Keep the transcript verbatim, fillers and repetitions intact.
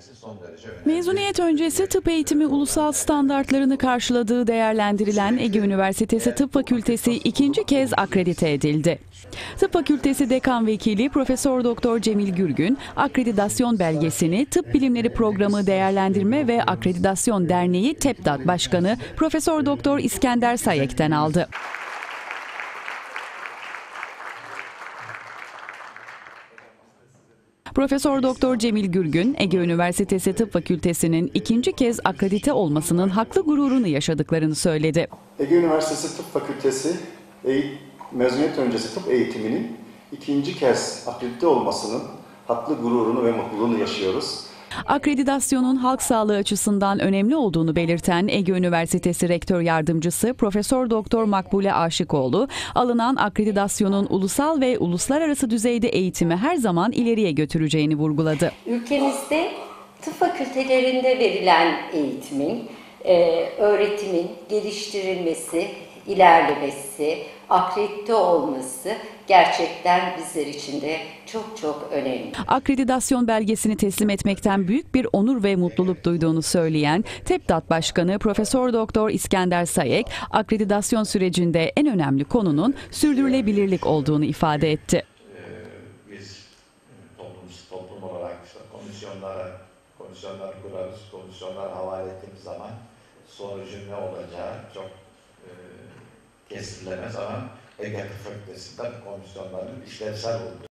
edilmesi son derece önemli. Mezuniyet öncesi tıp eğitimi ulusal standartlarını karşıladığı değerlendirilen Ege Üniversitesi Tıp Fakültesi ikinci kez akredite edildi. Tıp Fakültesi Dekan Vekili Profesör Doktor Cemil Gürgün, akreditasyon belgesini Tıp Bilimleri Programı Değerlendirme ve Akreditasyon Derneği TEPDAT Başkanı Profesör Doktor İskender Sayek'ten aldı. Profesör Doktor Cemil Gürgün, Ege Üniversitesi Tıp Fakültesi'nin ikinci kez akredite olmasının haklı gururunu yaşadıklarını söyledi. Ege Üniversitesi Tıp Fakültesi mezuniyet öncesi tıp eğitiminin ikinci kez akredite olmasının haklı gururunu ve mutluluğunu yaşıyoruz. Akreditasyonun halk sağlığı açısından önemli olduğunu belirten Ege Üniversitesi Rektör Yardımcısı Profesör Doktor Makbule Aşıkoğlu, alınan akreditasyonun ulusal ve uluslararası düzeyde eğitimi her zaman ileriye götüreceğini vurguladı. Ülkemizde tıp fakültelerinde verilen eğitimin, e, öğretimin geliştirilmesi, ilerlemesi, akredite olması gerçekten bizler için de çok çok önemli. Akreditasyon belgesini teslim etmekten büyük bir onur ve mutluluk duyduğunu söyleyen TEPDAT Başkanı Profesör Doktor İskender Sayek, akreditasyon sürecinde en önemli konunun sürdürülebilirlik olduğunu ifade etti. Biz toplum, toplum olarak işte komisyonlara, komisyonlar kurarız, komisyonlar havale ettiğimiz zaman sonucun ne olacağı çok e, kestirilemez ama Ege Tıp Fakültesi'nde komisyonların işlevsel olduğu